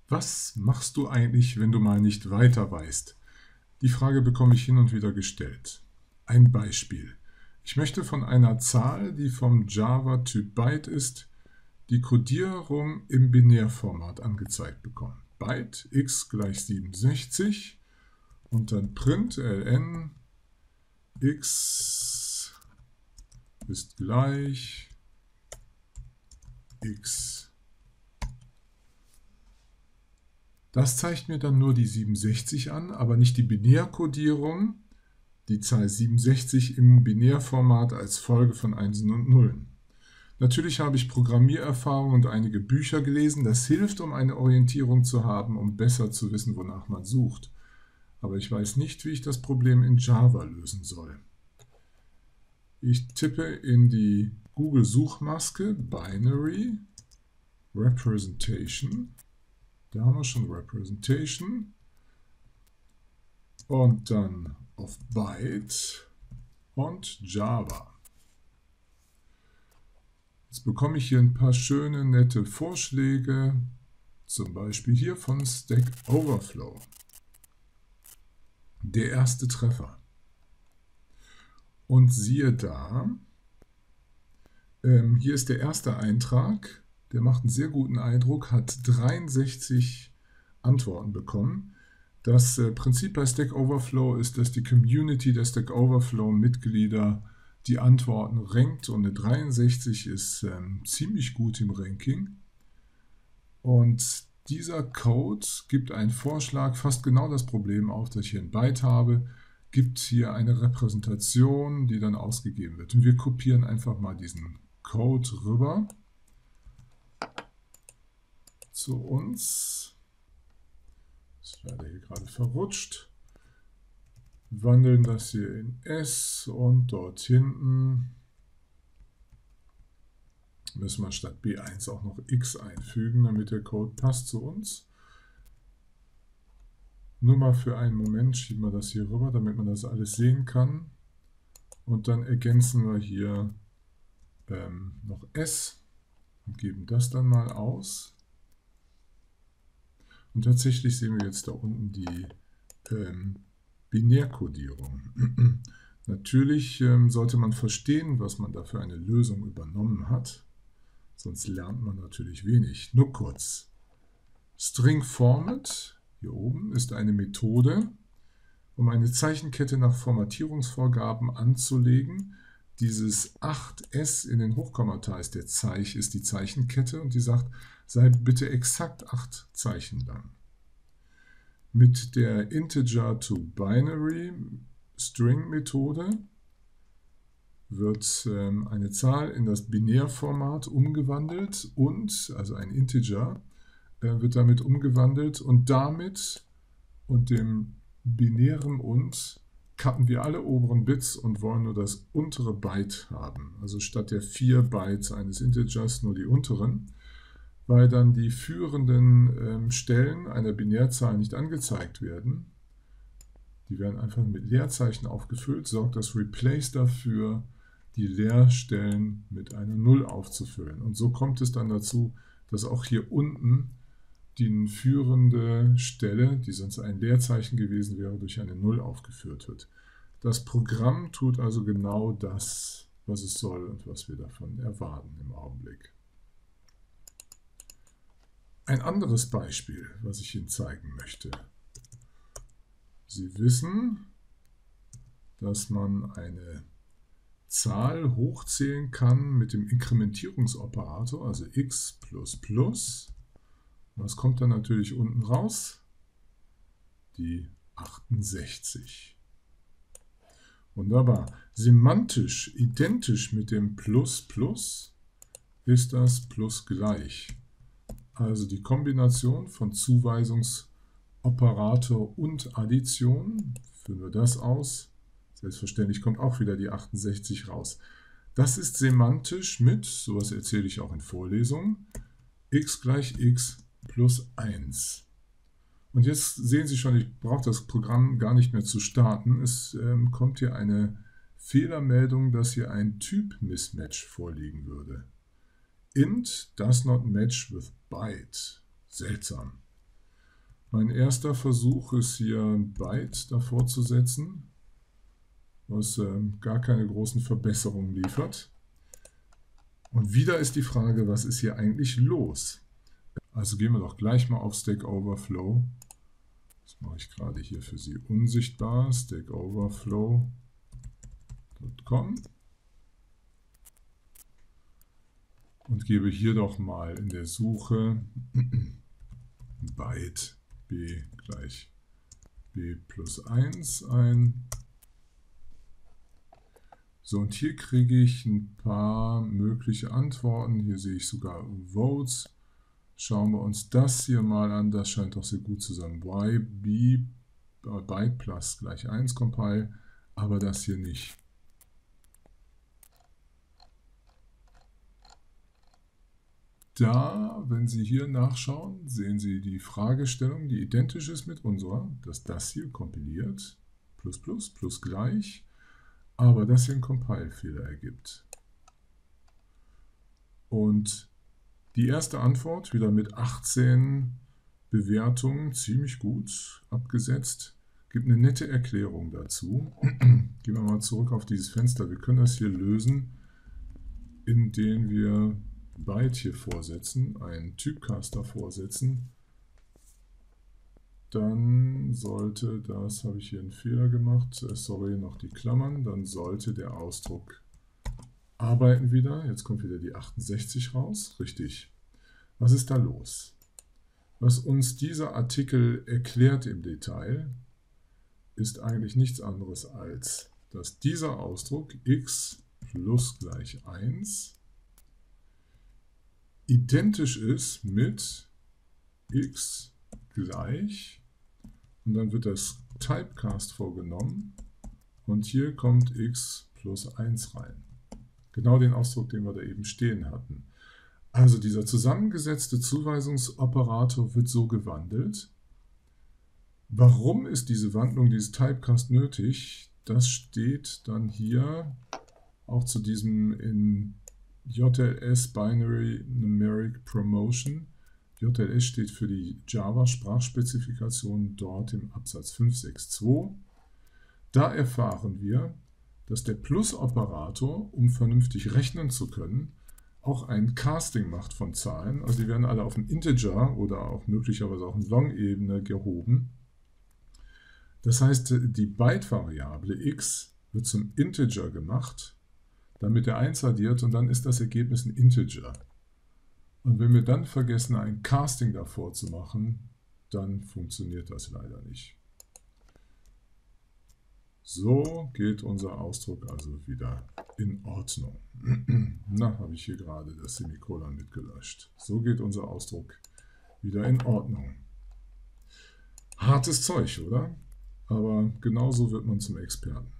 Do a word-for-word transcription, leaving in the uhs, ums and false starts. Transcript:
Was machst du eigentlich, wenn du mal nicht weiter weißt? Die Frage bekomme ich hin und wieder gestellt. Ein Beispiel. Ich möchte von einer Zahl, die vom Java-Typ Byte ist, die Codierung im Binärformat angezeigt bekommen. Byte x gleich siebenundsechzig und dann println x ist gleich x. Das zeigt mir dann nur die siebenundsechzig an, aber nicht die Binärkodierung, die Zahl siebenundsechzig im Binärformat als Folge von Einsen und Nullen. Natürlich habe ich Programmiererfahrung und einige Bücher gelesen. Das hilft, um eine Orientierung zu haben, um besser zu wissen, wonach man sucht. Aber ich weiß nicht, wie ich das Problem in Java lösen soll. Ich tippe in die Google-Suchmaske Binary Representation. Da haben wir schon Representation. Und dann auf Byte und Java. Jetzt bekomme ich hier ein paar schöne, nette Vorschläge, zum Beispiel hier von Stack Overflow. Der erste Treffer. Und siehe da, ähm, hier ist der erste Eintrag, der macht einen sehr guten Eindruck, hat dreiundsechzig Antworten bekommen. Das äh, Prinzip bei Stack Overflow ist, dass die Community der Stack Overflow-Mitglieder die Antworten rankt und eine dreiundsechzig ist ähm, ziemlich gut im Ranking. Und dieser Code gibt einen Vorschlag, fast genau das Problem auf, dass ich hier ein Byte habe, gibt hier eine Repräsentation, die dann ausgegeben wird. Und wir kopieren einfach mal diesen Code rüber zu uns. Ich werde hier gerade verrutscht. Wandeln das hier in S und dort hinten müssen wir statt B eins auch noch X einfügen, damit der Code passt zu uns. Nur mal für einen Moment schieben wir das hier rüber, damit man das alles sehen kann. Und dann ergänzen wir hier ähm, noch S und geben das dann mal aus. Und tatsächlich sehen wir jetzt da unten die ähm, Binärkodierung. Natürlich ähm, sollte man verstehen, was man da für eine Lösung übernommen hat. Sonst lernt man natürlich wenig. Nur kurz. String Format, hier oben, ist eine Methode, um eine Zeichenkette nach Formatierungsvorgaben anzulegen. Dieses acht S in den Hochkommata ist, der Zeich, ist die Zeichenkette und die sagt, sei bitte exakt acht Zeichen lang. Mit der Integer-to-Binary-String-Methode wird ähm, eine Zahl in das Binärformat umgewandelt und, also ein Integer, äh, wird damit umgewandelt und damit und dem binären und cutten wir alle oberen Bits und wollen nur das untere Byte haben. Also statt der vier Bytes eines Integers nur die unteren, weil dann die führenden ähm, Stellen einer Binärzahl nicht angezeigt werden. Die werden einfach mit Leerzeichen aufgefüllt, sorgt das Replace dafür, die Leerstellen mit einer Null aufzufüllen. Und so kommt es dann dazu, dass auch hier unten die führende Stelle, die sonst ein Leerzeichen gewesen wäre, durch eine Null aufgeführt wird. Das Programm tut also genau das, was es soll und was wir davon erwarten im Augenblick. Ein anderes Beispiel, was ich Ihnen zeigen möchte. Sie wissen, dass man eine Zahl hochzählen kann mit dem Inkrementierungsoperator, also x plus plus. Was kommt dann natürlich unten raus? Die achtundsechzig. Wunderbar. Semantisch identisch mit dem Plus Plus ist das Plus gleich. Also die Kombination von Zuweisungsoperator und Addition. Führen wir das aus. Selbstverständlich kommt auch wieder die achtundsechzig raus. Das ist semantisch mit, sowas erzähle ich auch in Vorlesungen, x gleich x plus eins. Und jetzt sehen Sie schon, ich brauche das Programm gar nicht mehr zu starten. Es ähm, kommt hier eine Fehlermeldung, dass hier ein Typ-Mismatch vorliegen würde. Int does not match with byte. Seltsam. Mein erster Versuch ist hier ein Byte davor zu setzen, was äh, gar keine großen Verbesserungen liefert. Und wieder ist die Frage, was ist hier eigentlich los? Also gehen wir doch gleich mal auf Stack Overflow. Das mache ich gerade hier für Sie unsichtbar, stack overflow punkt com. Und gebe hier doch mal in der Suche Byte b gleich b plus eins ein. So, und hier kriege ich ein paar mögliche Antworten. Hier sehe ich sogar Votes. Schauen wir uns das hier mal an. Das scheint doch sehr gut zu sein. Y, b, byte plus gleich eins compile, aber das hier nicht. Da, wenn Sie hier nachschauen, sehen Sie die Fragestellung, die identisch ist mit unserer, dass das hier kompiliert, plus plus, plus gleich, aber das hier einen Compile-Fehler ergibt. Und die erste Antwort, wieder mit achtzehn Bewertungen, ziemlich gut abgesetzt, gibt eine nette Erklärung dazu. Gehen wir mal zurück auf dieses Fenster. Wir können das hier lösen, indem wir Byte hier vorsetzen, einen Typcaster vorsetzen. Dann sollte das, habe ich hier einen Fehler gemacht, sorry, noch die Klammern, dann sollte der Ausdruck arbeiten wieder. Jetzt kommt wieder die achtundsechzig raus, richtig. Was ist da los? Was uns dieser Artikel erklärt im Detail, ist eigentlich nichts anderes als, dass dieser Ausdruck x plus gleich eins identisch ist mit x gleich, und dann wird das Typecast vorgenommen und hier kommt x plus eins rein. Genau den Ausdruck, den wir da eben stehen hatten. Also dieser zusammengesetzte Zuweisungsoperator wird so gewandelt. Warum ist diese Wandlung, dieses Typecast nötig? Das steht dann hier auch zu diesem in J L S Binary Numeric Promotion. J L S steht für die Java-Sprachspezifikation dort im Absatz fünf Punkt sechs Punkt zwei. Da erfahren wir, dass der Plus-Operator, um vernünftig rechnen zu können, auch ein Casting macht von Zahlen. Also die werden alle auf ein Integer oder auch möglicherweise auch eine Long-Ebene gehoben. Das heißt, die Byte-Variable x wird zum Integer gemacht, damit er eins addiert und dann ist das Ergebnis ein Integer. Und wenn wir dann vergessen, ein Casting davor zu machen, dann funktioniert das leider nicht. So geht unser Ausdruck also wieder in Ordnung. Na, habe ich hier gerade das Semikolon mitgelöscht. So geht unser Ausdruck wieder in Ordnung. Hartes Zeug, oder? Aber genauso wird man zum Experten.